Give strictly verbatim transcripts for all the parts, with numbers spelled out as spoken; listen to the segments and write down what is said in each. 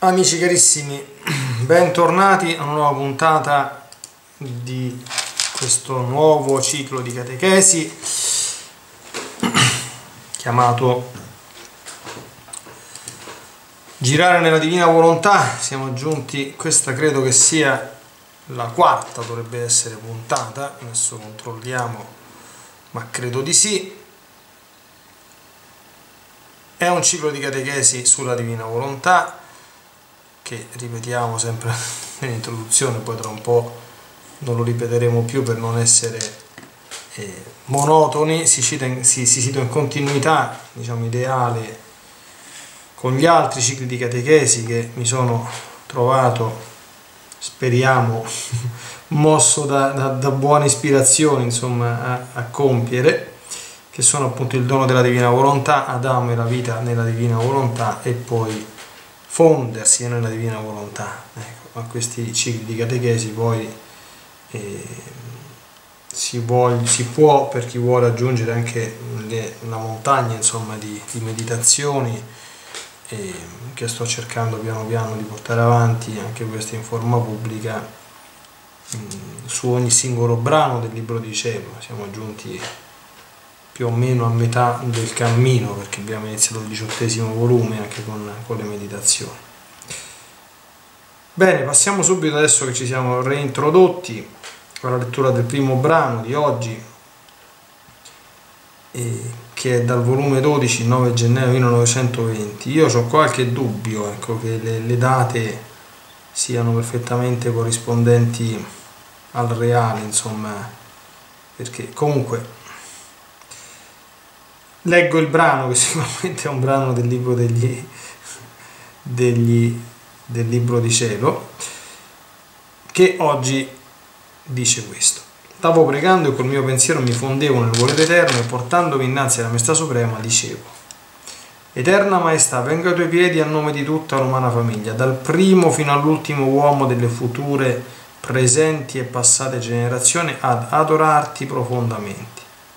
Amici carissimi, bentornati a una nuova puntata di questo nuovo ciclo di catechesi chiamato Girare nella Divina Volontà. Siamo giunti, questa credo che sia la quarta, dovrebbe essere puntata, adesso controlliamo, ma credo di sì. È un ciclo di catechesi sulla Divina Volontà che ripetiamo sempre nell'introduzione, poi tra un po' non lo ripeteremo più per non essere eh, monotoni. Si, cita in, si, si cita in continuità, diciamo, ideale con gli altri cicli di catechesi che mi sono trovato, speriamo, mosso da, da, da buone ispirazioni, insomma, a, a compiere, che sono appunto il dono della Divina Volontà, Adamo e la vita nella Divina Volontà, e poi fondersi nella Divina Volontà. Ecco, a questi cicli di catechesi poi eh, si, vuole, si può, per chi vuole, aggiungere anche le, una montagna, insomma, di, di meditazioni eh, che sto cercando piano piano di portare avanti, anche queste in forma pubblica, mh, su ogni singolo brano del Libro di Cielo. Siamo giunti più o meno a metà del cammino, perché abbiamo iniziato il diciottesimo volume anche con, con le meditazioni. Bene, passiamo subito, adesso che ci siamo reintrodotti, alla lettura del primo brano di oggi, eh, che è dal volume dodici, nove gennaio millenovecentoventi. Io ho qualche dubbio, ecco, che le, le date siano perfettamente corrispondenti al reale, insomma, perché comunque leggo il brano, che sicuramente è un brano del libro degli, degli, del Libro di Cielo, che oggi dice questo: stavo pregando e col mio pensiero mi fondevo nel volere eterno, e portandomi innanzi alla Maestà Suprema dicevo: Eterna Maestà, vengo ai tuoi piedi a nome di tutta l'umana famiglia, dal primo fino all'ultimo uomo delle future, presenti e passate generazioni, ad adorarti profondamente.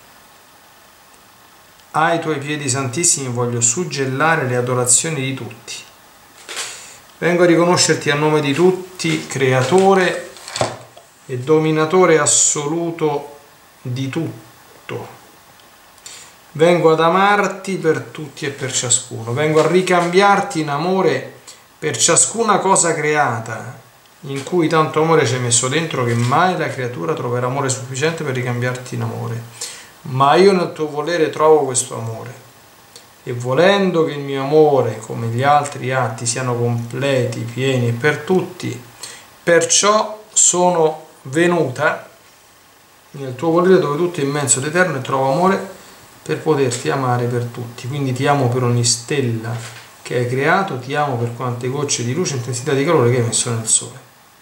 Ai tuoi piedi santissimi voglio suggellare le adorazioni di tutti. Vengo a riconoscerti a nome di tutti, creatore e dominatore assoluto di tutto. Vengo ad amarti per tutti e per ciascuno. Vengo a ricambiarti in amore per ciascuna cosa creata, in cui tanto amore ci hai messo dentro che mai la creatura troverà amore sufficiente per ricambiarti in amore. Ma io nel tuo volere trovo questo amore, e volendo che il mio amore, come gli altri atti, siano completi, pieni e per tutti, perciò sono venuta nel tuo volere, dove tutto è immenso ed eterno, e trovo amore per poterti amare per tutti. Quindi ti amo per ogni stella che hai creato, ti amo per quante gocce di luce e intensità di calore che hai messo nel sole.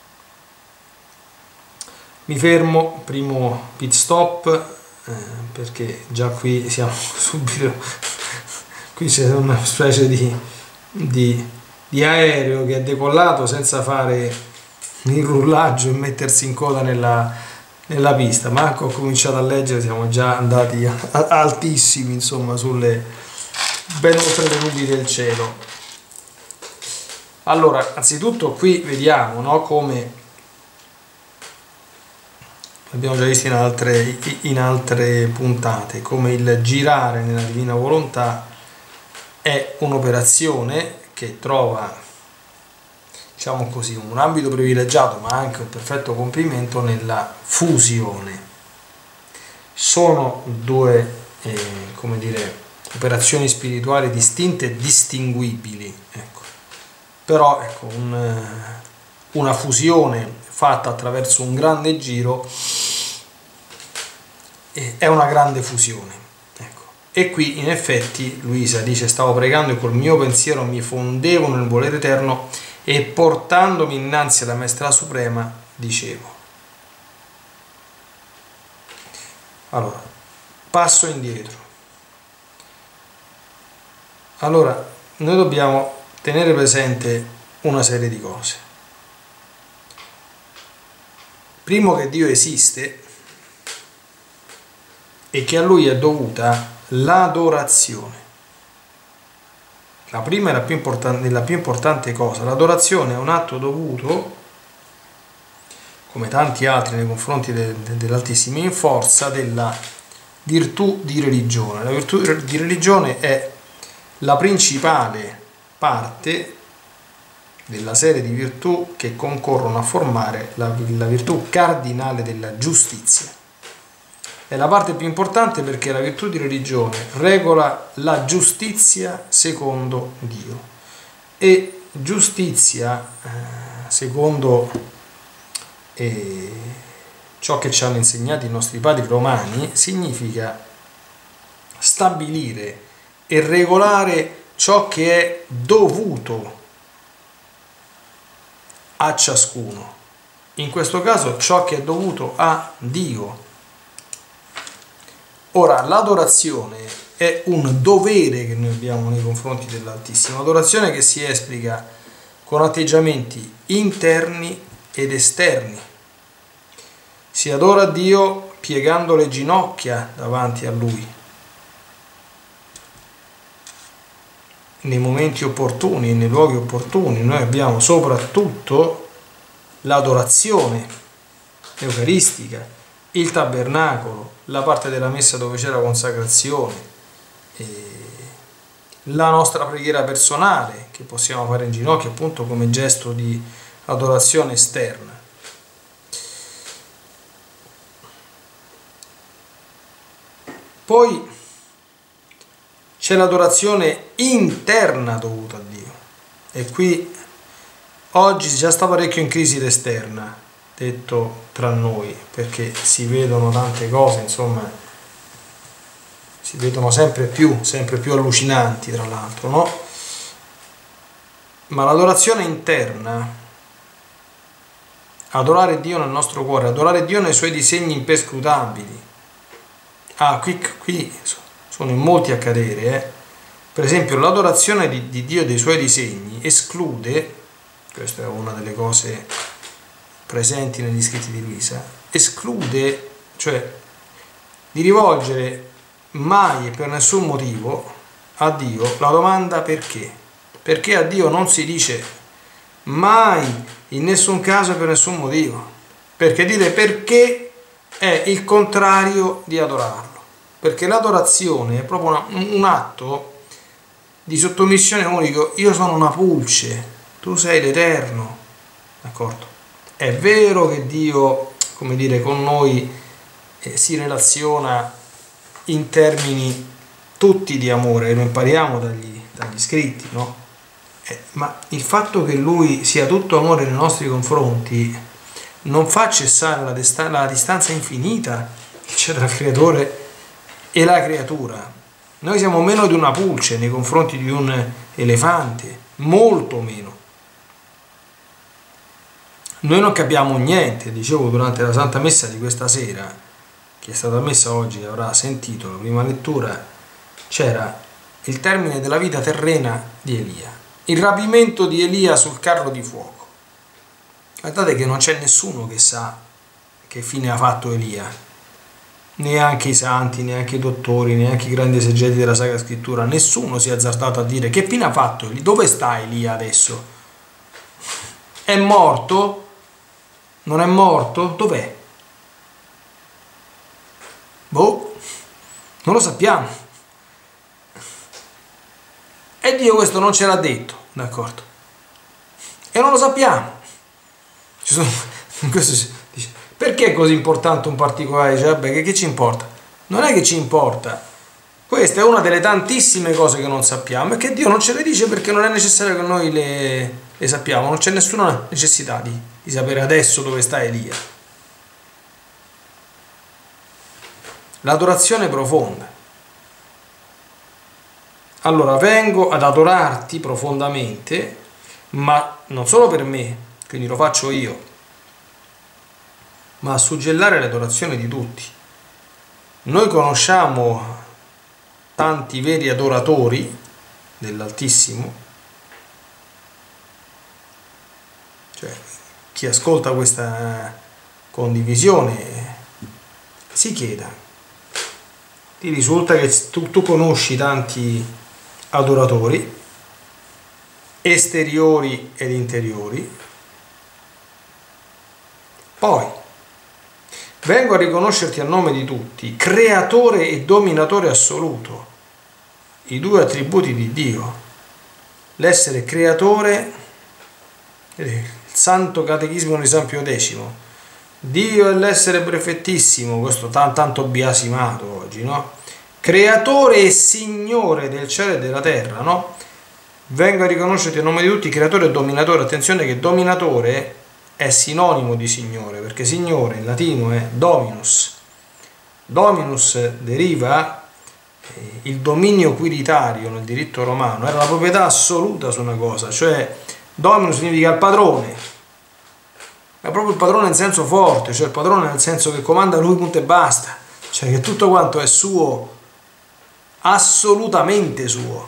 Mi fermo, primo pit stop, Eh, perché già qui siamo subito, qui c'è una specie di, di, di aereo che è decollato senza fare il rullaggio e mettersi in coda nella, nella pista. Marco, ho cominciato a leggere, siamo già andati a, a, altissimi, insomma, sulle ben oltre le nubi del cielo. Allora, anzitutto qui vediamo, no, come abbiamo già visto in altre, in altre puntate, come il girare nella Divina Volontà è un'operazione che trova, diciamo così, un ambito privilegiato, ma anche un perfetto compimento nella fusione. Sono due, eh, come dire, operazioni spirituali distinte e distinguibili, ecco. Però ecco, un, una fusione fatta attraverso un grande giro è una grande fusione, ecco. E qui in effetti Luisa dice: stavo pregando e col mio pensiero mi fondevo nel volere eterno, e portandomi innanzi alla Maestà Suprema dicevo. Allora, passo indietro. Allora, noi dobbiamo tenere presente una serie di cose. Primo, che Dio esiste e che a Lui è dovuta l'adorazione. La prima è la più importante, la più importante cosa. L'adorazione è un atto dovuto, come tanti altri nei confronti de, de, dell'Altissimo, in forza della virtù di religione. La virtù di religione è la principale parte della serie di virtù che concorrono a formare la, la virtù cardinale della giustizia. È la parte più importante perché la virtù di religione regola la giustizia secondo Dio, e giustizia eh, secondo eh, ciò che ci hanno insegnato i nostri padri romani significa stabilire e regolare ciò che è dovuto a ciascuno, in questo caso ciò che è dovuto a Dio. Ora, l'adorazione è un dovere che noi abbiamo nei confronti dell'Altissimo, adorazione che si esplica con atteggiamenti interni ed esterni. Si adora Dio piegando le ginocchia davanti a Lui, nei momenti opportuni e nei luoghi opportuni. Noi abbiamo soprattutto l'adorazione eucaristica, il tabernacolo, la parte della messa dove c'è la consacrazione, e la nostra preghiera personale che possiamo fare in ginocchio appunto come gesto di adorazione esterna. Poi c'è l'adorazione interna dovuta a Dio, e qui oggi si già sta parecchio in crisi l'esterna, detto tra noi, perché si vedono tante cose, insomma, si vedono sempre più, sempre più allucinanti, tra l'altro, no? Ma l'adorazione interna, adorare Dio nel nostro cuore, adorare Dio nei suoi disegni imperscrutabili. Ah, qui, qui sono in molti a cadere, eh. Per esempio, l'adorazione di, di Dio dei suoi disegni esclude, questa è una delle cose presenti negli scritti di Luisa, esclude, cioè di rivolgere mai e per nessun motivo a Dio la domanda perché. Perché a Dio non si dice mai, in nessun caso e per nessun motivo, perché dire perché è il contrario di adorarlo, perché l'adorazione è proprio una, un atto di sottomissione unico. Io sono una pulce, tu sei l'Eterno, d'accordo? È vero che Dio, come dire, con noi eh, si relaziona in termini tutti di amore, e lo impariamo dagli, dagli scritti, no? Eh, ma il fatto che Lui sia tutto amore nei nostri confronti non fa cessare la, desta- la distanza infinita che c'è tra il Creatore e la creatura. Noi siamo meno di una pulce nei confronti di un elefante, molto meno. Noi non capiamo niente, dicevo durante la Santa Messa di questa sera, che è stata messa oggi, che avrà sentito la prima lettura, c'era il termine della vita terrena di Elia, il rapimento di Elia sul carro di fuoco. Guardate che non c'è nessuno che sa che fine ha fatto Elia, neanche i santi, neanche i dottori, neanche i grandi esegeti della Sacra Scrittura, nessuno si è azzardato a dire che fine ha fatto Elia, dove sta Elia adesso? È morto? Non è morto? Dov'è? Boh, non lo sappiamo. E Dio questo non ce l'ha detto, d'accordo? E non lo sappiamo. Ci sono, questo si dice, perché è così importante un particolare? Dice, vabbè, che, che ci importa? Non è che ci importa. Questa è una delle tantissime cose che non sappiamo e che Dio non ce le dice perché non è necessario che noi le, le sappiamo. Non c'è nessuna necessità di, di sapere adesso dove sta Elia. L'adorazione profonda. Allora, vengo ad adorarti profondamente, ma non solo per me, quindi lo faccio io, ma a suggellare l'adorazione di tutti. Noi conosciamo tanti veri adoratori dell'Altissimo, cioè chi ascolta questa condivisione si chieda, ti risulta che tu, tu conosci tanti adoratori, esteriori ed interiori. Poi vengo a riconoscerti a nome di tutti, creatore e dominatore assoluto, i due attributi di Dio, l'essere creatore, il Santo Catechismo di San Pio X, Dio è l'essere perfettissimo, questo tanto, tanto biasimato oggi, no? Creatore e Signore del cielo e della terra, no? Vengo a riconoscerti a nome di tutti, creatore e dominatore. Attenzione che dominatore è sinonimo di Signore, perché Signore in latino è Dominus. Dominus deriva eh, il dominio quiritario nel diritto romano, era la proprietà assoluta su una cosa, cioè Dominus significa il padrone, è proprio il padrone in senso forte, cioè il padrone nel senso che comanda lui, punto e basta, cioè che tutto quanto è suo, assolutamente suo.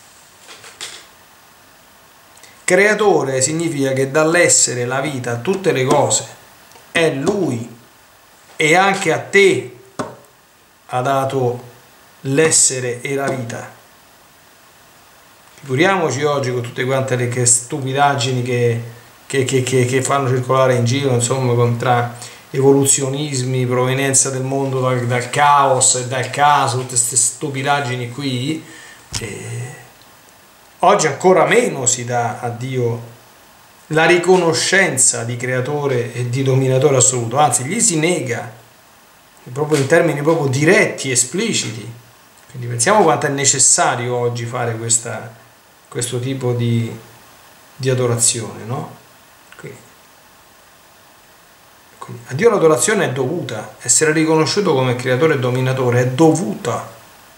Creatore significa che dall'essere la vita a tutte le cose è lui, e anche a te ha dato l'essere e la vita. Figuriamoci oggi con tutte quante le che stupidaggini che, che, che, che, che fanno circolare in giro, insomma, contra evoluzionismi, provenienza del mondo dal, dal caos e dal caso, tutte queste stupidaggini qui. E oggi ancora meno si dà a Dio la riconoscenza di creatore e di dominatore assoluto, anzi gli si nega, proprio in termini proprio diretti, espliciti. Quindi pensiamo quanto è necessario oggi fare questa, questo tipo di, di adorazione, no? Quindi, quindi a Dio l'adorazione è dovuta, essere riconosciuto come creatore e dominatore è dovuta.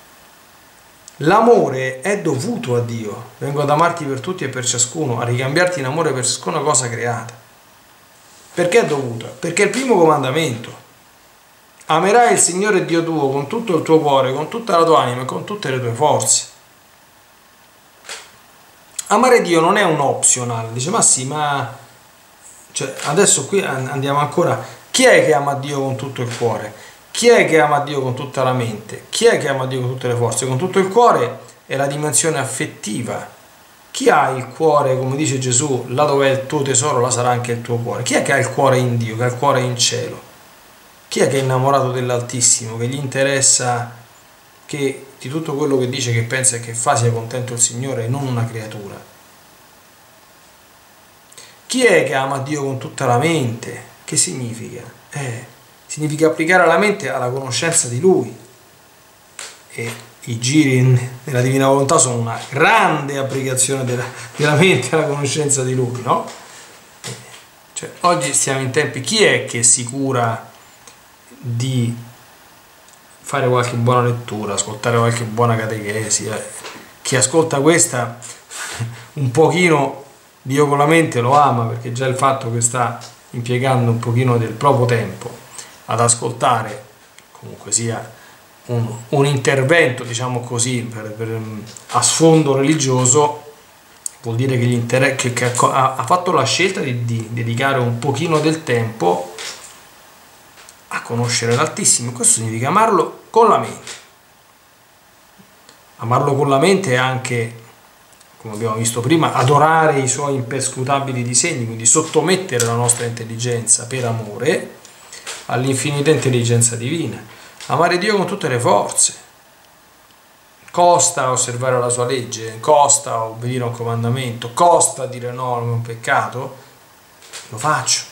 L'amore è dovuto a Dio. Vengo ad amarti per tutti e per ciascuno, a ricambiarti in amore per ciascuna cosa creata. Perché è dovuta? Perché è il primo comandamento. Amerai il Signore Dio tuo con tutto il tuo cuore, con tutta la tua anima e con tutte le tue forze. Amare Dio non è un optional. Dice, ma sì, ma cioè, adesso qui andiamo ancora. Chi è che ama Dio con tutto il cuore? Chi è che ama Dio con tutta la mente? Chi è che ama Dio con tutte le forze? Con tutto il cuore è la dimensione affettiva. Chi ha il cuore, come dice Gesù, là dove è il tuo tesoro, là sarà anche il tuo cuore. Chi è che ha il cuore in Dio, che ha il cuore in cielo? Chi è che è innamorato dell'Altissimo, che gli interessa che di tutto quello che dice, che pensa e che fa sia contento il Signore e non una creatura? Chi è che ama Dio con tutta la mente? Che significa? Eh... Significa applicare la mente alla conoscenza di Lui, e i giri nella Divina Volontà sono una grande applicazione della, della mente alla conoscenza di Lui, no? Cioè, oggi stiamo in tempi, chi è che si cura di fare qualche buona lettura, ascoltare qualche buona catechesi? Eh? Chi ascolta questa un pochino Dio con la mente lo ama, perché già il fatto che sta impiegando un pochino del proprio tempo ad ascoltare, comunque sia un, un intervento, diciamo così, per, per, a sfondo religioso, vuol dire che, gli inter- che, che ha, ha fatto la scelta di, di dedicare un pochino del tempo a conoscere l'Altissimo. Questo significa amarlo con la mente. Amarlo con la mente è anche, come abbiamo visto prima, adorare i suoi imperscrutabili disegni, quindi sottomettere la nostra intelligenza per amore all'infinita intelligenza divina. Amare Dio con tutte le forze. Costa osservare la sua legge, costa obbedire a un comandamento, costa dire no a un peccato, lo faccio.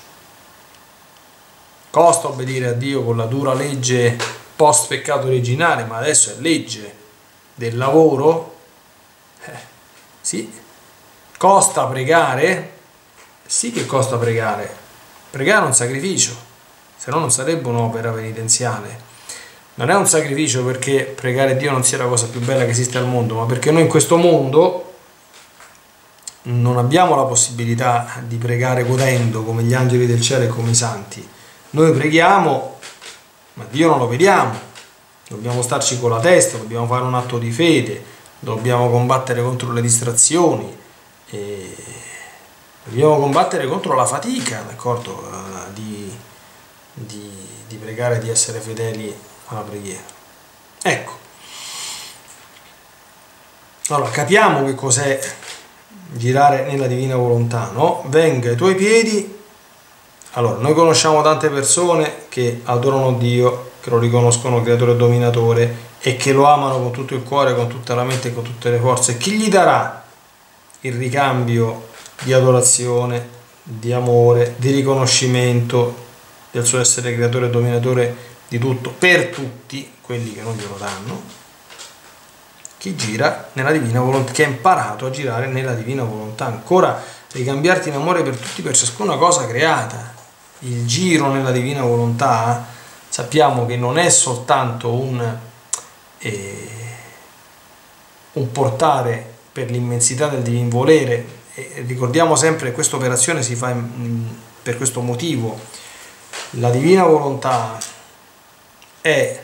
Costa obbedire a Dio con la dura legge post peccato originale, ma adesso è legge del lavoro. Eh, sì. Costa pregare? Sì che costa pregare. Pregare è un sacrificio, se no non sarebbe un'opera penitenziale. Non è un sacrificio perché pregare Dio non sia la cosa più bella che esiste al mondo, ma perché noi in questo mondo non abbiamo la possibilità di pregare godendo come gli angeli del cielo e come i santi. Noi preghiamo, ma Dio non lo vediamo. Dobbiamo starci con la testa, dobbiamo fare un atto di fede, dobbiamo combattere contro le distrazioni, e dobbiamo combattere contro la fatica, d'accordo? Di, di, di pregare, di essere fedeli alla preghiera. Ecco, allora capiamo che cos'è girare nella divina volontà, no? Venga ai tuoi piedi. Allora, noi conosciamo tante persone che adorano Dio, che lo riconoscono creatore e dominatore e che lo amano con tutto il cuore, con tutta la mente e con tutte le forze. Chi gli darà il ricambio di adorazione, di amore, di riconoscimento del suo essere creatore e dominatore di tutto per tutti quelli che non glielo danno? Chi gira nella divina volontà, che ha imparato a girare nella divina volontà. Ancora, ricambiarti in amore per tutti, per ciascuna cosa creata. Il giro nella divina volontà, sappiamo che non è soltanto un, eh, un portare per l'immensità del divin volere. E ricordiamo sempre che questa operazione si fa in, per questo motivo. La divina volontà è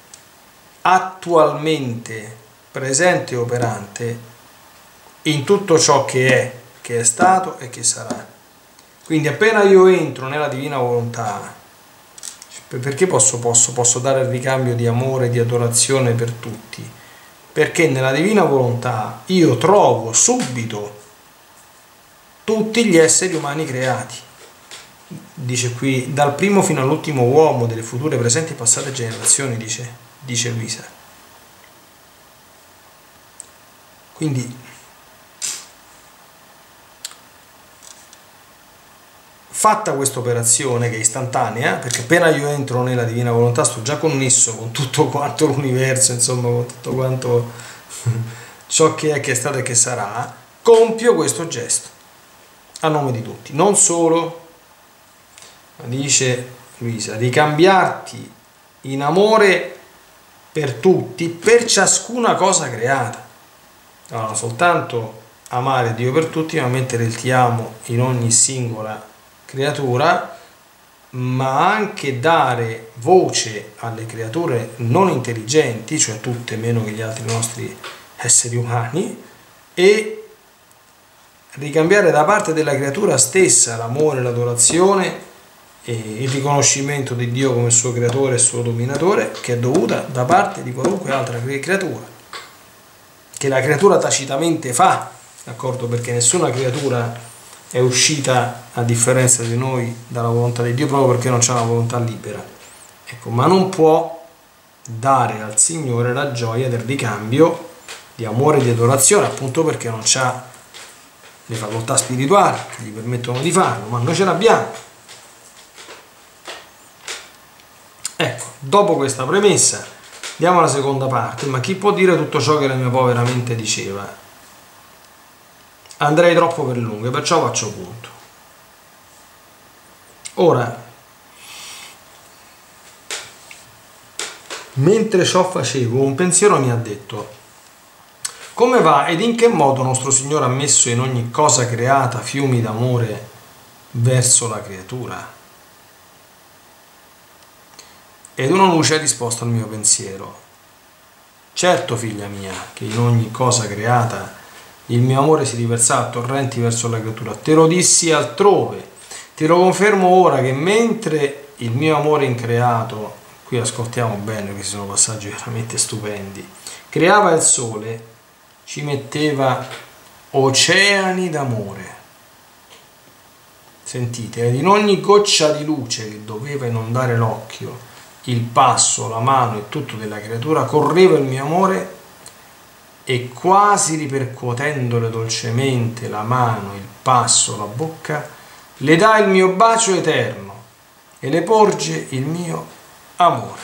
attualmente presente e operante in tutto ciò che è, che è stato e che sarà. Quindi appena io entro nella divina volontà, perché posso, posso, posso dare il ricambio di amore, di adorazione per tutti? Perché nella divina volontà io trovo subito tutti gli esseri umani creati. Dice qui, dal primo fino all'ultimo uomo delle future, presenti e passate generazioni, dice, dice Luisa. Quindi fatta questa operazione che è istantanea, perché appena io entro nella divina volontà sto già connesso con tutto quanto l'universo, insomma con tutto quanto ciò che è, che è stato e che sarà, compio questo gesto a nome di tutti. Non solo, dice Luisa, ricambiarti in amore per tutti, per ciascuna cosa creata. Allora, soltanto amare Dio per tutti, ma mettere il ti amo in ogni singola creatura, ma anche dare voce alle creature non intelligenti, cioè tutte meno che gli altri nostri esseri umani, e ricambiare da parte della creatura stessa l'amore, l'adorazione e il riconoscimento di Dio come suo creatore e suo dominatore, che è dovuta da parte di qualunque altra creatura, che la creatura tacitamente fa, d'accordo? Perché nessuna creatura è uscita, a differenza di noi, dalla volontà di Dio, proprio perché non c'è una volontà libera. Ecco, ma non può dare al Signore la gioia del ricambio di amore e di adorazione, appunto perché non c'ha le facoltà spirituali che gli permettono di farlo, ma noi ce l'abbiamo. Ecco, dopo questa premessa andiamo alla seconda parte. Ma chi può dire tutto ciò che la mia povera mente diceva? Andrei troppo per lungo, perciò faccio punto. Ora, mentre ciò facevo, un pensiero mi ha detto: come va ed in che modo nostro Signore ha messo in ogni cosa creata fiumi d'amore verso la creatura? Ed una luce ha risposto al mio pensiero: certo, figlia mia, che in ogni cosa creata il mio amore si riversava a torrenti verso la creatura. Te lo dissi altrove, te lo confermo ora, che mentre il mio amore increato, qui ascoltiamo bene, che sono passaggi veramente stupendi, creava il sole, ci metteva oceani d'amore. Sentite, ed in ogni goccia di luce che doveva inondare l'occhio, il passo, la mano e tutto della creatura, correva il mio amore, e quasi ripercuotendole dolcemente la mano, il passo, la bocca, le dà il mio bacio eterno e le porge il mio amore.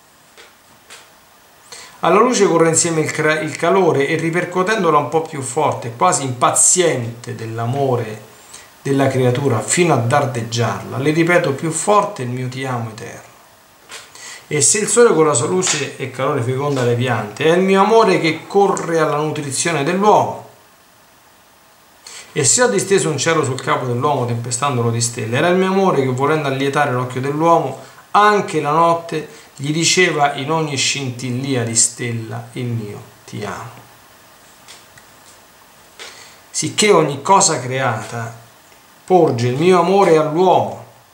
Alla luce corre insieme il, il calore, e ripercuotendola un po' più forte, quasi impaziente dell'amore della creatura fino a dardeggiarla, le ripeto più forte il mio ti amo eterno. E se il sole con la sua luce e calore feconda le piante, è il mio amore che corre alla nutrizione dell'uomo. E se ho disteso un cielo sul capo dell'uomo tempestandolo di stelle, era il mio amore che, volendo allietare l'occhio dell'uomo, anche la notte gli diceva in ogni scintillía di stella il mio ti amo. Sicché ogni cosa creata porge il mio amore all'uomo,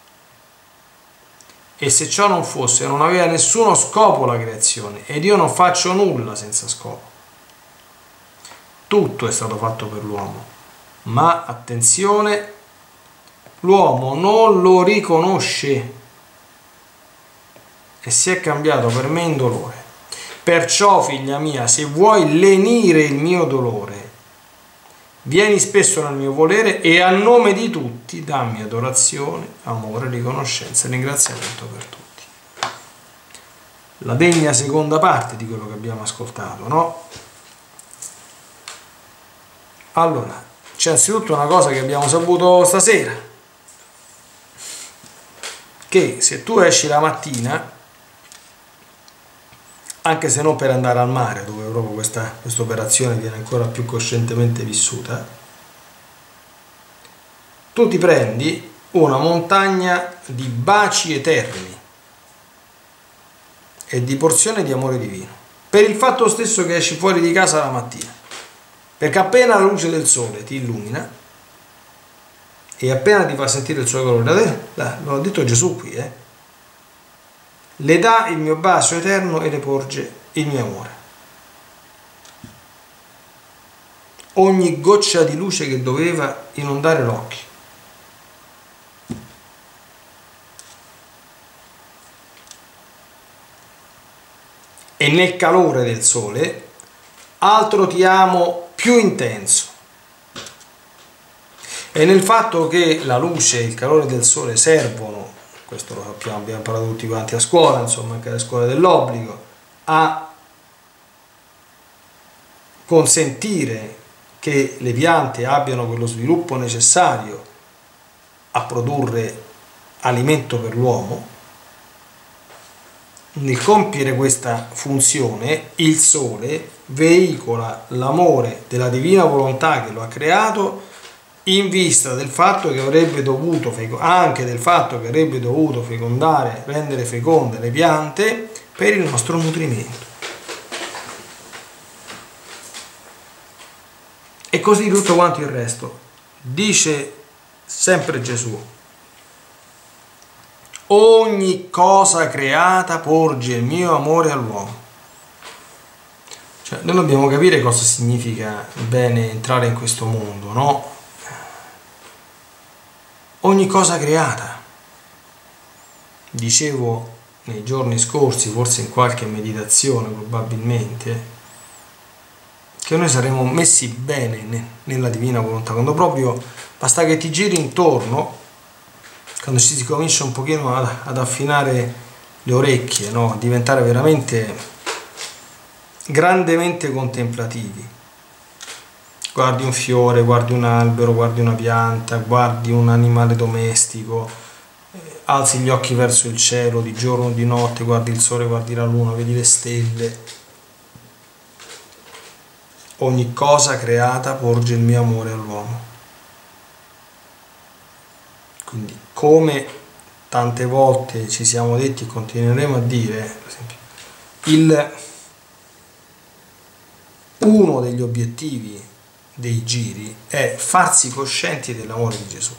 e se ciò non fosse, non aveva nessuno scopo la creazione, ed io non faccio nulla senza scopo. Tutto è stato fatto per l'uomo, ma attenzione, l'uomo non lo riconosce e si è cambiato per me in dolore. Perciò, figlia mia, se vuoi lenire il mio dolore, vieni spesso nel mio volere e a nome di tutti dammi adorazione, amore, riconoscenza e ringraziamento per tutti. La degna seconda parte di quello che abbiamo ascoltato, no? Allora, c'è anzitutto una cosa che abbiamo saputo stasera, che se tu esci la mattina, anche se non per andare al mare, dove proprio questa questa operazione viene ancora più coscientemente vissuta, tu ti prendi una montagna di baci eterni e di porzione di amore divino, per il fatto stesso che esci fuori di casa la mattina, perché appena la luce del sole ti illumina e appena ti fa sentire il suo colore, l'ho detto Gesù qui, eh, le dà il mio bacio eterno e le porge il mio amore. Ogni goccia di luce che doveva inondare l'occhio. E nel calore del sole, altro ti amo più intenso. E nel fatto che la luce e il calore del sole servono, questo lo sappiamo, abbiamo parlato tutti quanti a scuola, insomma anche alle scuole dell'obbligo, a consentire che le piante abbiano quello sviluppo necessario a produrre alimento per l'uomo. Nel compiere questa funzione, il sole veicola l'amore della divina volontà che lo ha creato, in vista del fatto che avrebbe dovuto, anche del fatto che avrebbe dovuto fecondare, rendere feconde le piante per il nostro nutrimento. E così tutto quanto il resto. Dice sempre Gesù: ogni cosa creata porge il mio amore all'uomo. Cioè, noi dobbiamo capire cosa significa bene entrare in questo mondo, no? Ogni cosa creata. Dicevo nei giorni scorsi, forse in qualche meditazione probabilmente, che noi saremo messi bene nella divina volontà, quando proprio basta che ti giri intorno, quando si comincia un pochino ad, ad affinare le orecchie, no? A diventare veramente grandemente contemplativi. Guardi un fiore, guardi un albero, guardi una pianta, guardi un animale domestico, eh, alzi gli occhi verso il cielo di giorno o di notte, guardi il sole, guardi la luna, vedi le stelle. Ogni cosa creata porge il mio amore all'uomo. Quindi, come tante volte ci siamo detti e continueremo a dire, per esempio, il, uno degli obiettivi dei giri è farsi coscienti dell'amore di Gesù.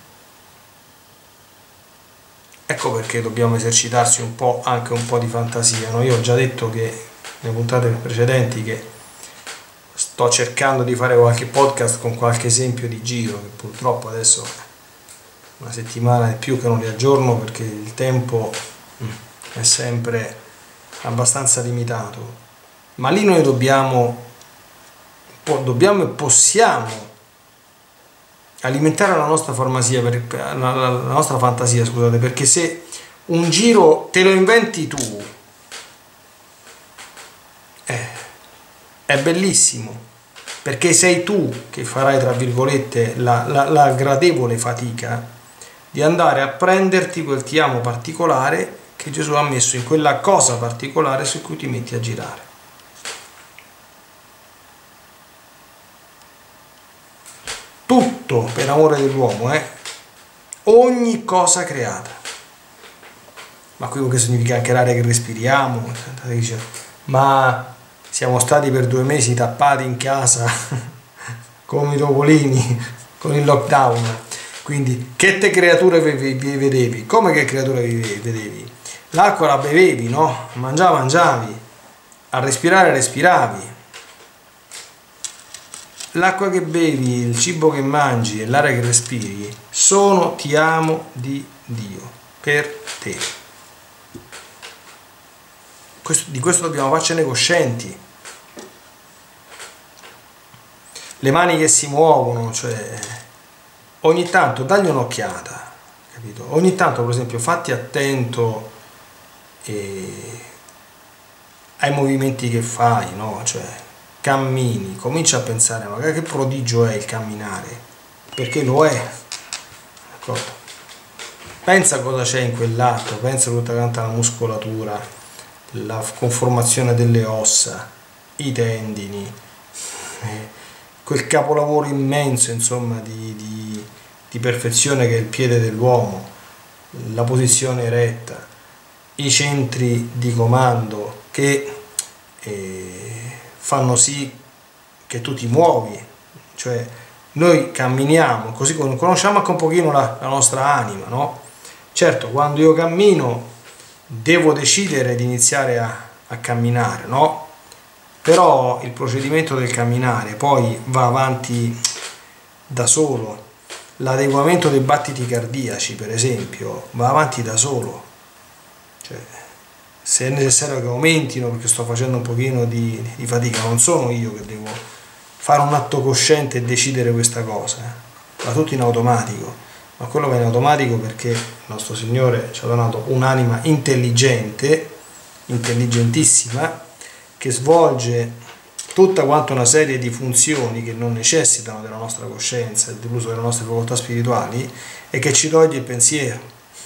Ecco perché dobbiamo esercitarsi un po', anche un po' di fantasia, no? Io ho già detto che nelle puntate precedenti che sto cercando di fare qualche podcast con qualche esempio di giro, che purtroppo adesso una settimana e più che non li aggiorno perché il tempo è sempre abbastanza limitato, ma lì noi dobbiamo dobbiamo e possiamo alimentare la nostra fantasia, per, la, la, la nostra fantasia, scusate, perché se un giro te lo inventi tu eh, è bellissimo, perché sei tu che farai, tra virgolette, la, la, la gradevole fatica di andare a prenderti quel ti amo particolare che Gesù ha messo in quella cosa particolare su cui ti metti a girare. Tutto per amore dell'uomo, eh? Ogni cosa creata. Ma qui che significa anche l'aria che respiriamo? Ma siamo stati per due mesi tappati in casa come i topolini con il lockdown. Quindi che te creature vedevi? Come che creature vedevi? L'acqua la bevevi, no? Mangiavi, mangiavi. A respirare respiravi. l'acqua che bevi, il cibo che mangi e l'aria che respiri sono ti amo di Dio, per te. Questo, di questo dobbiamo farcene coscienti. Le mani che si muovono, cioè ogni tanto dagli un'occhiata, capito? Ogni tanto, per esempio, fatti attento eh, ai movimenti che fai, no? Cioè cammini, comincia a pensare magari che prodigio è il camminare, perché lo è, d'accordo? Pensa cosa c'è in quell'atto, pensa tutta quanta la muscolatura, la conformazione delle ossa, i tendini, eh, quel capolavoro immenso, insomma, di, di, di perfezione che è il piede dell'uomo, la posizione eretta, i centri di comando che eh, fanno sì che tu ti muovi, cioè noi camminiamo, così conosciamo anche un pochino la, la nostra anima, no? Certo, quando io cammino devo decidere di iniziare a, a camminare, no? Però il procedimento del camminare poi va avanti da solo. L'adeguamento dei battiti cardiaci, per esempio, va avanti da solo. Cioè, se è necessario che aumentino perché sto facendo un pochino di, di fatica, non sono io che devo fare un atto cosciente e decidere questa cosa, eh. Va tutto in automatico, ma quello va in automatico perché il nostro Signore ci ha donato un'anima intelligente, intelligentissima, che svolge tutta quanta una serie di funzioni che non necessitano della nostra coscienza e dell'uso delle nostre facoltà spirituali e che ci toglie il pensiero.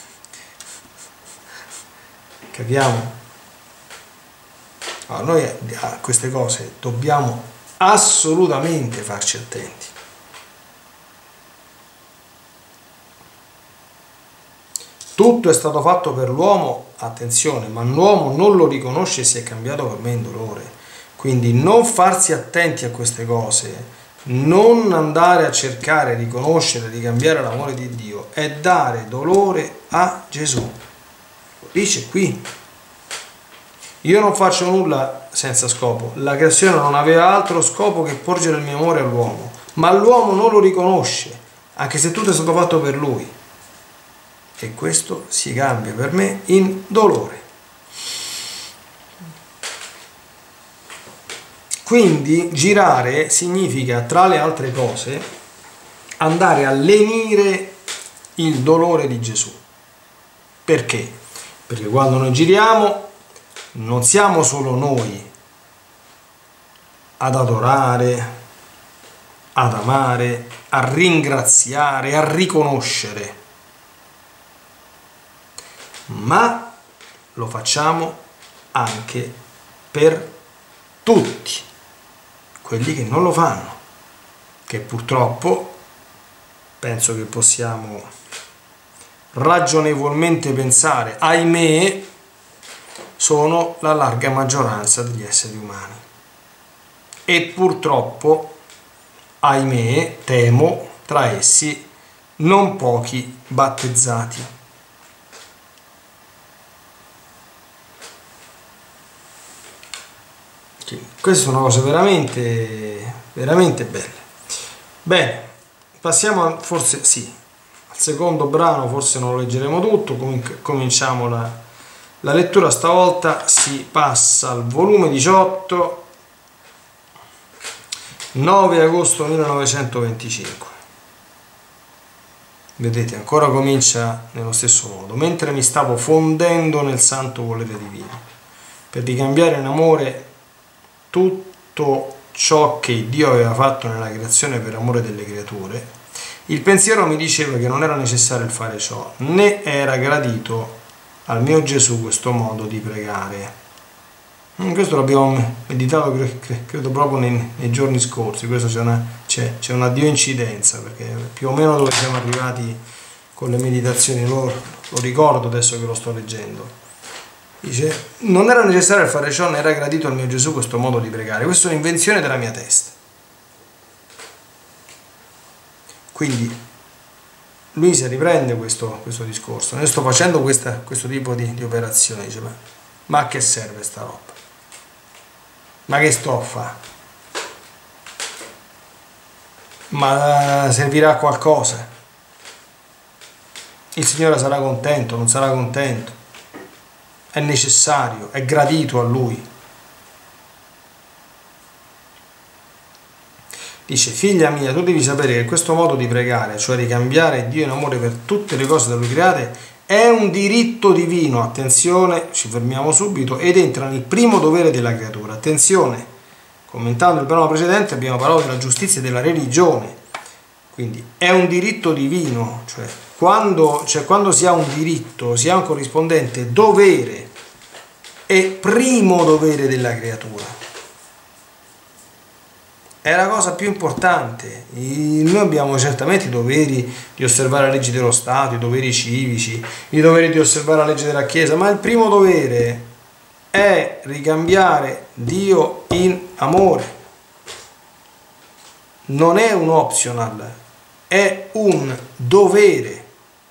Capiamo? Allora, noi a queste cose dobbiamo assolutamente farci attenti. Tutto è stato fatto per l'uomo, attenzione, ma l'uomo non lo riconosce e si è cambiato per me in dolore. Quindi non farsi attenti a queste cose, non andare a cercare, riconoscere, di cambiare l'amore di Dio, è dare dolore a Gesù. Lo dice qui. Io non faccio nulla senza scopo. La creazione non aveva altro scopo che porgere il mio amore all'uomo, ma l'uomo non lo riconosce, anche se tutto è stato fatto per lui. E questo si cambia per me in dolore. Quindi girare significa, tra le altre cose, andare a lenire il dolore di Gesù. Perché? Perché quando noi giriamo non siamo solo noi ad adorare, ad amare, a ringraziare, a riconoscere, ma lo facciamo anche per tutti quelli che non lo fanno, che purtroppo penso che possiamo ragionevolmente pensare, ahimè, sono la larga maggioranza degli esseri umani. E purtroppo, ahimè, temo, tra essi non pochi battezzati. Queste sono cose veramente, veramente belle. Bene, passiamo a, forse sì, al secondo brano, forse non lo leggeremo tutto, cominciamo la, la lettura. Stavolta si passa al volume diciotto, nove agosto millenovecentoventicinque. Vedete, ancora comincia nello stesso modo. Mentre mi stavo fondendo nel santo volere divino, per ricambiare in amore tutto ciò che Dio aveva fatto nella creazione per amore delle creature, il pensiero mi diceva che non era necessario il fare ciò, né era gradito al mio Gesù questo modo di pregare. Questo l'abbiamo meditato credo proprio nei, nei giorni scorsi. Questo c'è una, c'è, c'è una dio-incidenza, perché più o meno dove siamo arrivati con le meditazioni, lo, lo ricordo adesso che lo sto leggendo. Dice, non era necessario fare ciò, ne era gradito al mio Gesù questo modo di pregare. Questa è un'invenzione della mia testa. Quindi Luisa riprende questo, questo discorso. Ne sto facendo questa, questo tipo di, di operazione. Dice, ma, ma a che serve sta roba? Ma che sto a fare? ma servirà a qualcosa. Il Signore sarà contento, non sarà contento, è necessario, è gradito a Lui. Dice: figlia mia, tu devi sapere che questo modo di pregare, cioè di cambiare Dio in amore per tutte le cose da Lui create, è un diritto divino. Attenzione, ci fermiamo subito, ed entra nel primo dovere della creatura. Attenzione, commentando il brano precedente abbiamo parlato della giustizia e della religione, quindi è un diritto divino, cioè quando, cioè quando si ha un diritto si ha un corrispondente dovere, è primo dovere della creatura, è la cosa più importante. Noi abbiamo certamente i doveri di osservare le leggi dello Stato, i doveri civici, i doveri di osservare la legge della Chiesa, ma il primo dovere è ricambiare Dio in amore. Non è un optional, è un dovere.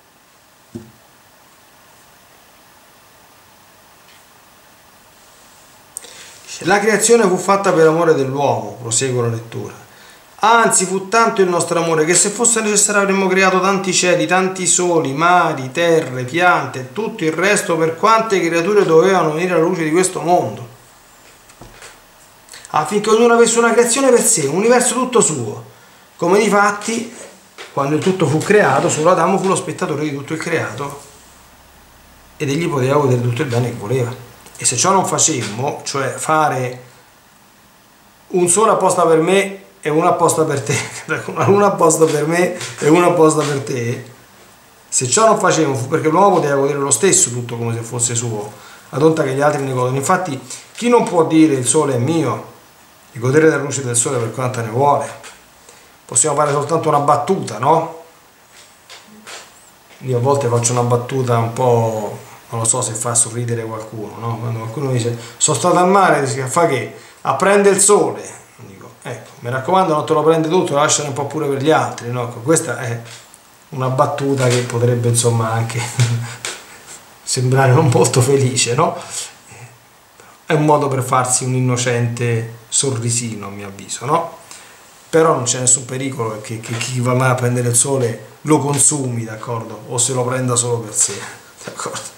La creazione fu fatta per amore dell'uomo, prosegue la lettura. Anzi, fu tanto il nostro amore che se fosse necessario avremmo creato tanti cieli, tanti soli, mari, terre, piante e tutto il resto per quante creature dovevano venire alla luce di questo mondo, affinché ognuno avesse una creazione per sé, un universo tutto suo. Come difatti, quando il tutto fu creato, solo Adamo fu lo spettatore di tutto il creato ed egli poteva godere tutto il bene che voleva. E se ciò non facemmo, cioè fare un solo apposta per me e uno apposta per te, uno apposta per me e uno apposta per te, se ciò non facemmo fu perché l'uomo poteva godere lo stesso tutto come se fosse suo, ad onta che gli altri ne godono. Infatti chi non può dire il sole è mio e godere della luce del sole per quanto ne vuole? Possiamo fare soltanto una battuta, no? Io a volte faccio una battuta un po', non lo so se fa sorridere qualcuno, no? Quando qualcuno dice sono stato al mare, dice, fa che? A prendere il sole. Dico, ecco, mi raccomando, non te lo prende tutto, lascialo un po' pure per gli altri, no? Questa è una battuta che potrebbe insomma anche sembrare non molto felice, no? È un modo per farsi un innocente sorrisino, a mio avviso, no? Però non c'è nessun pericolo che, che chi va mai a prendere il sole lo consumi, d'accordo? O se lo prenda solo per sé, d'accordo?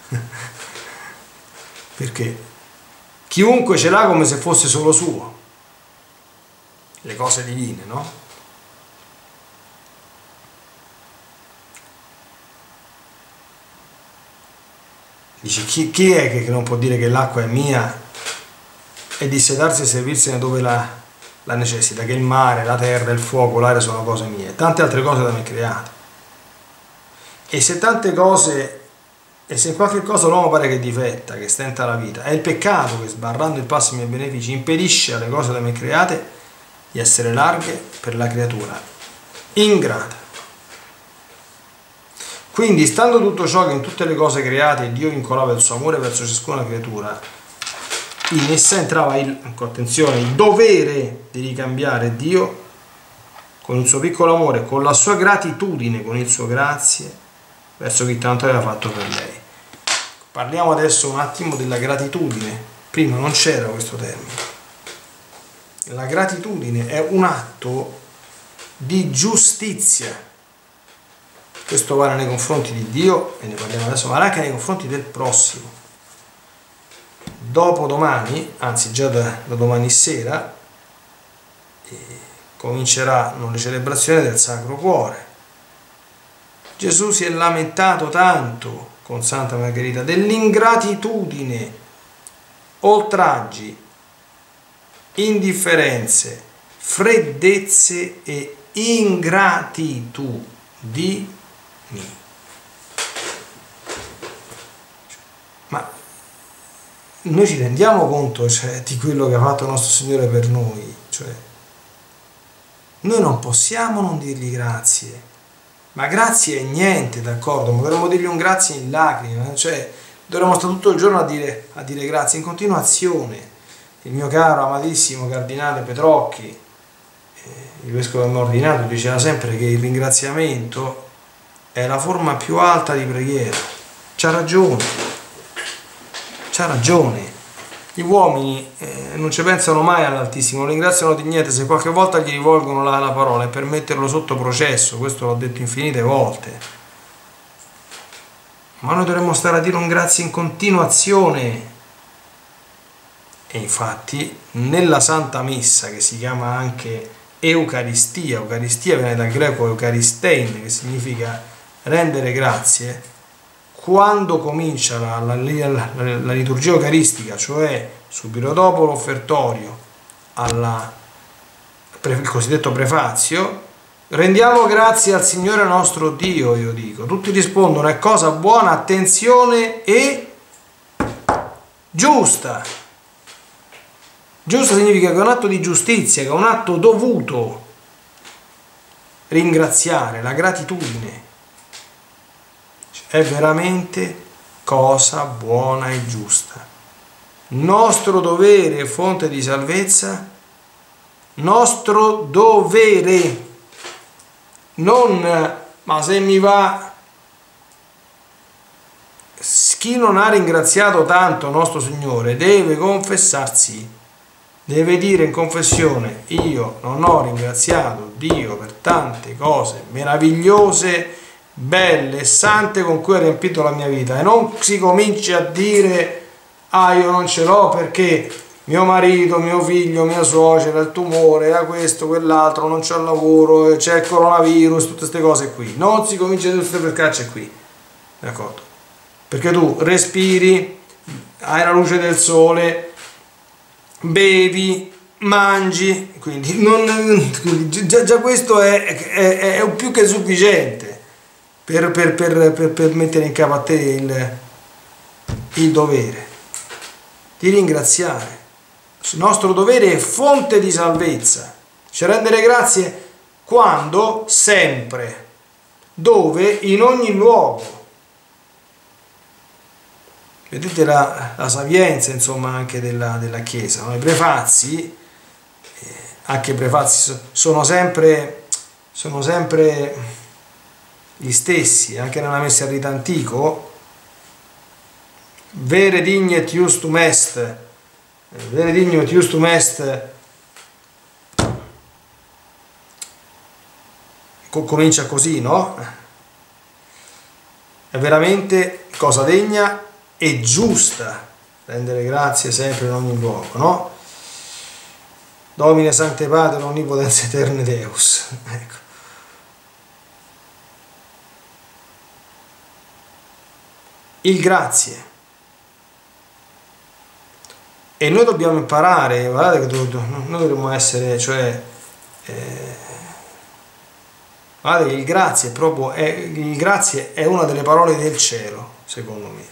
Perché chiunque ce l'ha come se fosse solo suo, le cose divine, no? Dice, chi, chi è che non può dire che l'acqua è mia e dissetarsi e servirsene dove la, la necessita, che il mare, la terra, il fuoco, l'aria sono cose mie, tante altre cose da me create. E se tante cose, e se in qualche cosa l'uomo pare che difetta, che stenta la vita, è il peccato che, sbarrando il passo ai miei benefici, impedisce alle cose da me create di essere larghe per la creatura ingrata. Quindi, stando tutto ciò che in tutte le cose create Dio vincolava il suo amore verso ciascuna creatura, in essa entrava il, attenzione, il dovere di ricambiare Dio con il suo piccolo amore, con la sua gratitudine, con il suo grazie verso chi tanto aveva fatto per lei. Parliamo adesso un attimo della gratitudine. Prima non c'era questo termine. La gratitudine è un atto di giustizia. Questo vale nei confronti di Dio, e ne parliamo adesso, ma anche nei confronti del prossimo. Dopo domani, anzi già da, da domani sera, eh, cominceranno le celebrazioni del Sacro Cuore. Gesù si è lamentato tanto con Santa Margherita dell'ingratitudine, oltraggi, indifferenze, freddezze e ingratitudini. Ma noi ci rendiamo conto, cioè, di quello che ha fatto il nostro Signore per noi? Cioè, noi non possiamo non dirgli grazie. Ma grazie è niente, d'accordo? Ma dovremmo dirgli un grazie in lacrime, cioè dovremmo stare tutto il giorno a dire, a dire grazie in continuazione. Il mio caro, amatissimo cardinale Petrocchi, eh, il vescovo del ordinato, diceva sempre che il ringraziamento è la forma più alta di preghiera. C'ha ragione, c'ha ragione. Gli uomini eh, non ci pensano mai all'Altissimo, non ringraziano di niente, se qualche volta gli rivolgono la, la parola è per metterlo sotto processo, questo l'ho detto infinite volte. Ma noi dovremmo stare a dire un grazie in continuazione. E infatti nella Santa Messa, che si chiama anche Eucaristia, Eucaristia viene dal greco Eucharistein, che significa rendere grazie, quando comincia la, la, la, la liturgia eucaristica, cioè subito dopo l'offertorio, alla, il cosiddetto prefazio, rendiamo grazie al Signore nostro Dio, io dico. Tutti rispondono, è cosa buona, attenzione e giusta. Giusta significa che è un atto di giustizia, che è un atto dovuto. Ringraziare, la gratitudine. È veramente cosa buona e giusta. Nostro dovere e fonte di salvezza, nostro dovere, non ma se mi va. Chi non ha ringraziato tanto nostro Signore deve confessarsi, deve dire in confessione: io non ho ringraziato Dio per tante cose meravigliose, belle e sante con cui ha riempito la mia vita. E non si cominci a dire: ah, io non ce l'ho perché mio marito, mio figlio, mia suocera, il tumore, ha questo, quell'altro, non c'è il lavoro, c'è il coronavirus, tutte queste cose qui. Non si comincia a dire tutte queste percacce qui, d'accordo? Perché tu respiri, hai la luce del sole, bevi, mangi, quindi, non, quindi già, già questo è, è, è più che sufficiente per, per, per, per, per mettere in capo a te il, il dovere di ringraziare. Il nostro dovere è fonte di salvezza, cioè rendere grazie quando, sempre, dove, in ogni luogo. Vedete la, la sapienza, insomma, anche della, della Chiesa, no? I prefazi, eh, anche i prefazi sono sempre, sono sempre gli stessi, anche nella Messa al Rito Antico. Vere dignet iustum est, vere dignet iustum est, comincia così, no? È veramente cosa degna e giusta rendere grazie sempre in ogni luogo, no? Domine Sancte Pater Omnipotens Eterne Deus. Ecco. Il grazie. E noi dobbiamo imparare, guardate che noi dovremmo essere, cioè, eh, guardate che il grazie è proprio, è, il grazie è una delle parole del cielo, secondo me.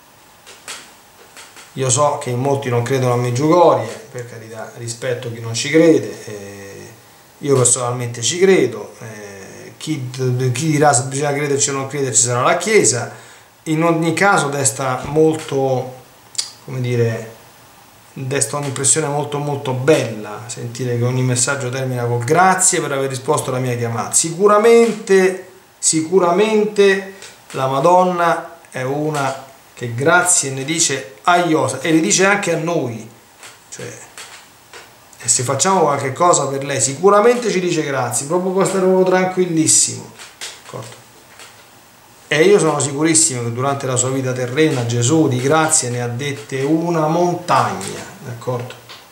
Io so che in molti non credono a Medjugorje, per carità, rispetto chi non ci crede, eh, io personalmente ci credo, eh, chi, chi dirà se bisogna crederci o non crederci sarà la Chiesa. In ogni caso desta molto, come dire, desta un'impressione molto molto bella sentire che ogni messaggio termina con grazie per aver risposto alla mia chiamata. Sicuramente, sicuramente la Madonna è una che grazie ne dice a Iosa e le dice anche a noi, cioè, e se facciamo qualche cosa per lei sicuramente ci dice grazie, proprio per stare proprio tranquillissimo, d'accordo? E io sono sicurissimo che durante la sua vita terrena Gesù di grazie ne ha dette una montagna, d'accordo?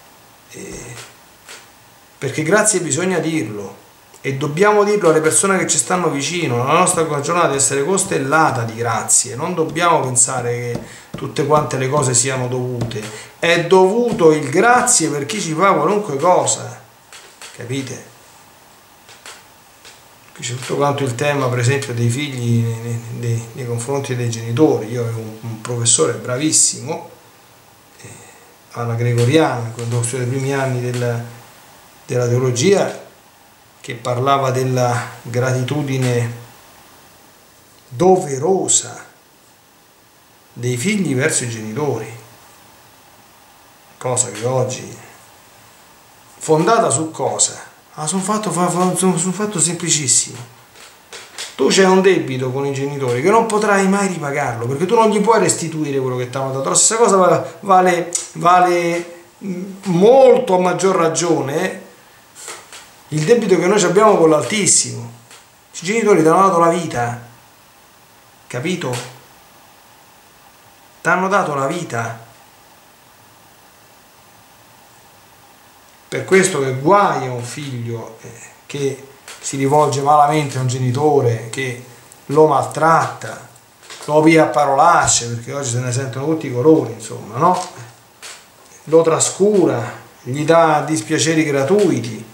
Perché grazie bisogna dirlo e dobbiamo dirlo alle persone che ci stanno vicino. La nostra giornata deve essere costellata di grazie, non dobbiamo pensare che tutte quante le cose siano dovute. È dovuto il grazie per chi ci fa qualunque cosa, capite? Qui c'è tutto quanto il tema, per esempio, dei figli nei, nei, nei confronti dei genitori. Io avevo un, un professore bravissimo eh, alla Gregoriana, quando ho studiato i primi anni del, della teologia, che parlava della gratitudine doverosa dei figli verso i genitori, cosa che oggi, fondata su cosa? Ah, su un fatto, su un fatto semplicissimo, tu c'hai un debito con i genitori che non potrai mai ripagarlo, perché tu non gli puoi restituire quello che ti hanno dato. La stessa cosa vale, vale, vale molto a maggior ragione il debito che noi abbiamo con l'Altissimo. I genitori ti hanno dato la vita, capito? Ti hanno dato la vita. Per questo che guai a un figlio eh, che si rivolge malamente a un genitore, che lo maltratta, lo pia a parolacce, perché oggi se ne sentono tutti i colori, insomma, no? Lo trascura, gli dà dispiaceri gratuiti.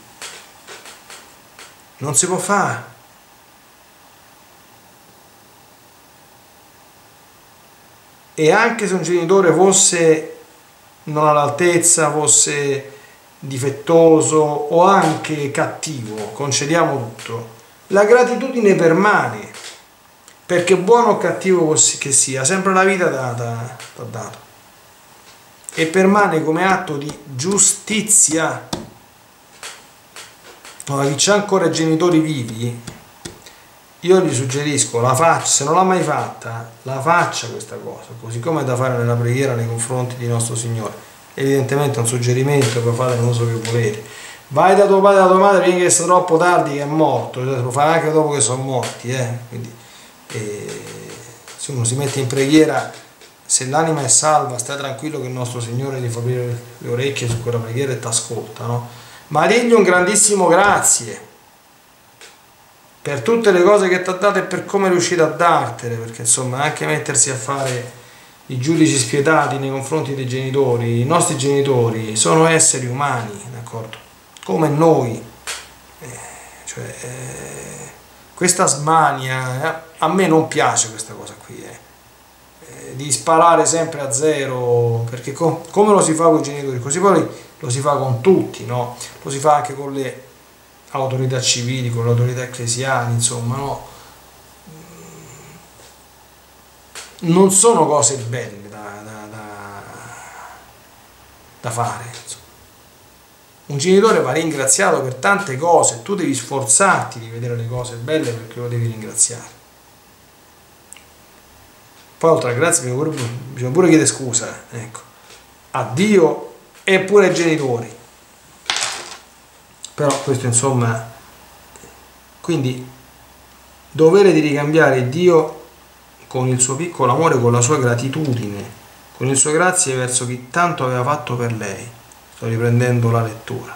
Non si può fare. E anche se un genitore fosse non all'altezza, fosse difettoso o anche cattivo, concediamo tutto, la gratitudine permane, perché buono o cattivo che sia, sempre la vita data, t'ha dato, e permane come atto di giustizia. Ma chi c'ha ancora i genitori vivi, io gli suggerisco, la faccia, se non l'ha mai fatta, la faccia questa cosa, così come è da fare nella preghiera nei confronti di nostro Signore. Evidentemente è un suggerimento, per fare non so che volete. Vai da tuo padre e da tua madre prima che sia troppo tardi, che è morto, cioè, lo fai anche dopo che sono morti, eh? Quindi eh, se uno si mette in preghiera, se l'anima è salva, stai tranquillo che il nostro Signore gli fa aprire le orecchie su quella preghiera e ti ascolta, no? Ma digli un grandissimo grazie per tutte le cose che ti ha dato e per come è riuscito a dartele, perché insomma anche mettersi a fare i giudici spietati nei confronti dei genitori, i nostri genitori sono esseri umani, d'accordo? Come noi, eh, cioè, eh, questa smania, eh, a me non piace questa cosa qui, eh, eh, di sparare sempre a zero, perché com come lo si fa con i genitori, così poi lo si fa con tutti, no? Lo si fa anche con le autorità civili, con le autorità ecclesiali, insomma, no? Non sono cose belle da, da, da, da fare, insomma. Un genitore va ringraziato per tante cose, tu devi sforzarti di vedere le cose belle perché lo devi ringraziare. Poi oltre a grazie bisogna pure, bisogna pure chiedere scusa, ecco, a Dio e pure ai genitori. Però questo insomma, quindi dovere di ricambiare Dio con il suo piccolo amore, con la sua gratitudine, con il suo grazie verso chi tanto aveva fatto per lei. Sto riprendendo la lettura.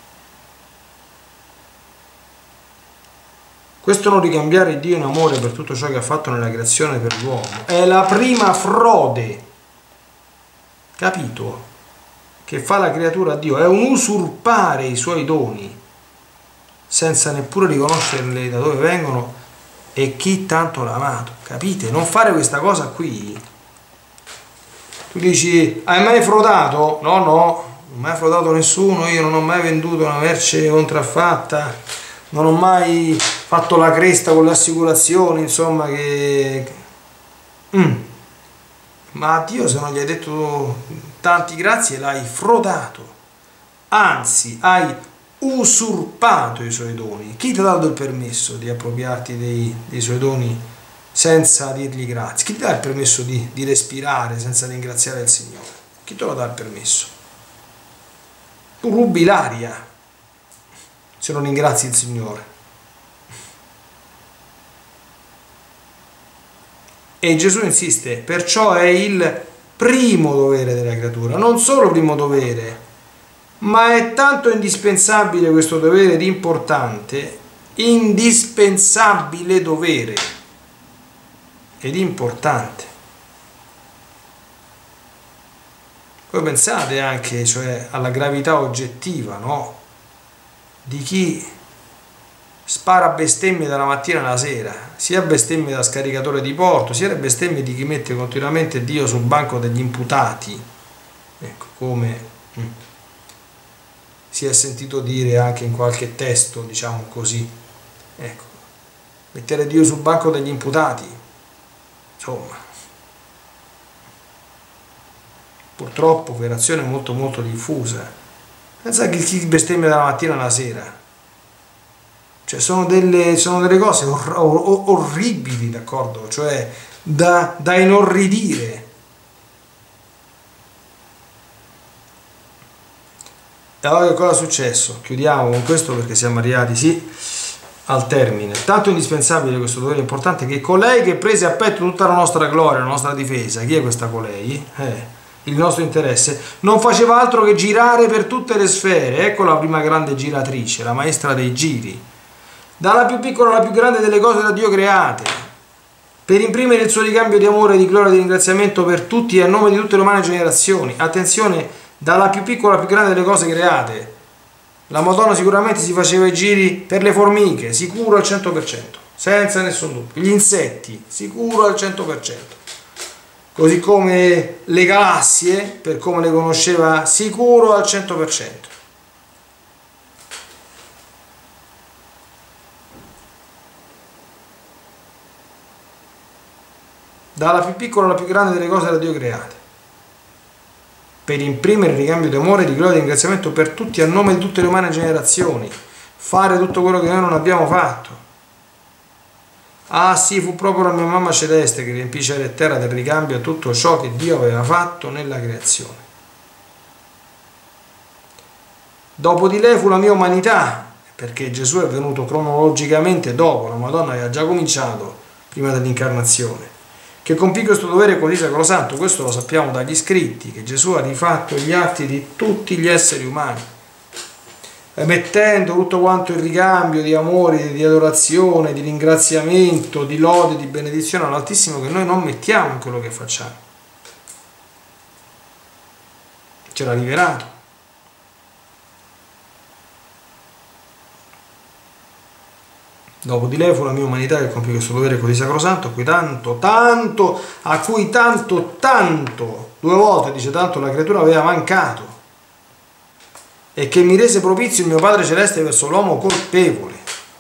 Questo non ricambiare Dio in amore per tutto ciò che ha fatto nella creazione per l'uomo è la prima frode, capito? Che fa la creatura a Dio, è un usurpare i suoi doni senza neppure riconoscerli da dove vengono e chi tanto l'ha amato, capite? Non fare questa cosa qui. Tu dici, hai mai frodato? No, no, non ho mai frodato nessuno, io non ho mai venduto una merce contraffatta, non ho mai fatto la cresta con le assicurazioni, insomma, che... Mm. Ma a Dio se non gli hai detto tanti grazie l'hai frodato, anzi hai usurpato i suoi doni. Chi ti ha dato il permesso di appropriarti dei, dei suoi doni senza dirgli grazie? Chi ti dà il permesso di, di respirare senza ringraziare il Signore? Chi te lo dà il permesso? Tu rubi l'aria se non ringrazi il Signore. E Gesù insiste, perciò è il primo dovere della creatura, non solo primo dovere, ma è tanto indispensabile questo dovere ed importante, indispensabile dovere ed importante. Voi pensate anche, cioè, alla gravità oggettiva, no? Di chi spara bestemmie dalla mattina alla sera, sia bestemmie da scaricatore di porto, sia le bestemmie di chi mette continuamente Dio sul banco degli imputati, ecco, come mm, si è sentito dire anche in qualche testo, diciamo così, ecco, mettere Dio sul banco degli imputati, insomma, purtroppo operazione molto molto diffusa. Pensa che chi bestemmia dalla mattina alla sera, Cioè sono delle, sono delle cose or, or, orribili, d'accordo? Cioè da, da inorridire. E allora che cosa è successo? Chiudiamo con questo perché siamo arrivati, sì, al termine. Tanto indispensabile questo dovere importante che colei che prese a petto tutta la nostra gloria, la nostra difesa, chi è questa colei? Eh, il nostro interesse, non faceva altro che girare per tutte le sfere. Ecco la prima grande giratrice, la maestra dei giri, dalla più piccola alla più grande delle cose da Dio create, per imprimere il suo ricambio di amore, di gloria e di ringraziamento per tutti e a nome di tutte le umane generazioni. Attenzione, dalla più piccola alla più grande delle cose create. La Madonna sicuramente si faceva i giri per le formiche, sicuro al cento per cento, senza nessun dubbio. Gli insetti, sicuro al cento per cento. Così come le galassie, per come le conosceva, sicuro al cento per cento. Dalla più piccola alla più grande delle cose da Dio create, per imprimere il ricambio di amore, di gloria e di ringraziamento per tutti a nome di tutte le umane generazioni, fare tutto quello che noi non abbiamo fatto. Ah sì, fu proprio la mia mamma celeste che riempì cielo e terra del ricambio a tutto ciò che Dio aveva fatto nella creazione. Dopo di lei fu la mia umanità, perché Gesù è venuto cronologicamente dopo, la Madonna aveva già cominciato prima dell'incarnazione, che compì questo dovere così sacrosanto. Questo lo sappiamo dagli scritti, che Gesù ha rifatto gli atti di tutti gli esseri umani, mettendo tutto quanto il ricambio di amore, di adorazione, di ringraziamento, di lode, di benedizione all'Altissimo che noi non mettiamo in quello che facciamo. Ce l'ha rivelato. Dopo di lei fu la mia umanità che compì questo dovere così sacrosanto, a cui tanto, tanto, a cui tanto, tanto, due volte dice tanto, la creatura aveva mancato, e che mi rese propizio il mio Padre Celeste verso l'uomo colpevole.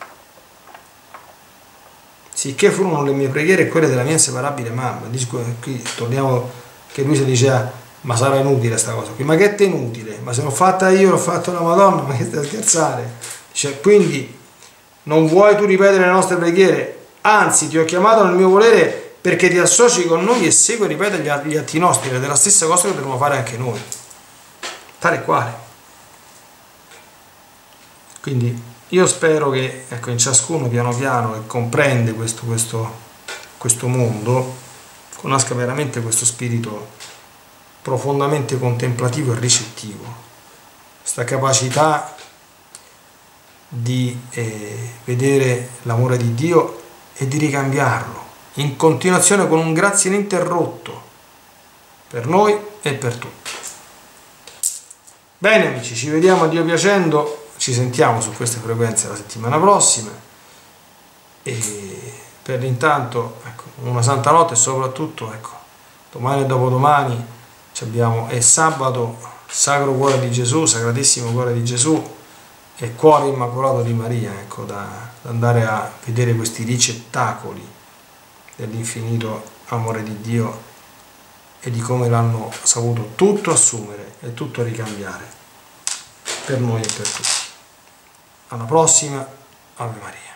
Sicché furono le mie preghiere e quelle della mia inseparabile mamma. Qui torniamo che lui si diceva, ma sarà inutile sta cosa qui, ma che è inutile? Ma se l'ho fatta io, l'ho fatta la Madonna, ma che stai a scherzare? Dice, quindi non vuoi tu ripetere le nostre preghiere, anzi ti ho chiamato nel mio volere perché ti associ con noi e segui e ripeti gli atti nostri, ed è la stessa cosa che dobbiamo fare anche noi, tale e quale. Quindi io spero che, ecco, in ciascuno piano piano che comprende questo, questo, questo mondo, conosca veramente questo spirito profondamente contemplativo e ricettivo, questa capacità di eh, vedere l'amore di Dio e di ricambiarlo in continuazione con un grazie ininterrotto per noi e per tutti. Bene amici, ci vediamo a Dio piacendo, ci sentiamo su queste frequenze la settimana prossima e per l'intanto, ecco, una santa notte e soprattutto, ecco, domani e dopodomani abbiamo, è sabato, Sacro Cuore di Gesù, Sacratissimo Cuore di Gesù e Cuore Immacolato di Maria, ecco, da, da andare a vedere questi ricettacoli dell'infinito amore di Dio e di come l'hanno saputo tutto assumere e tutto ricambiare per noi e per tutti. Alla prossima, Ave Maria.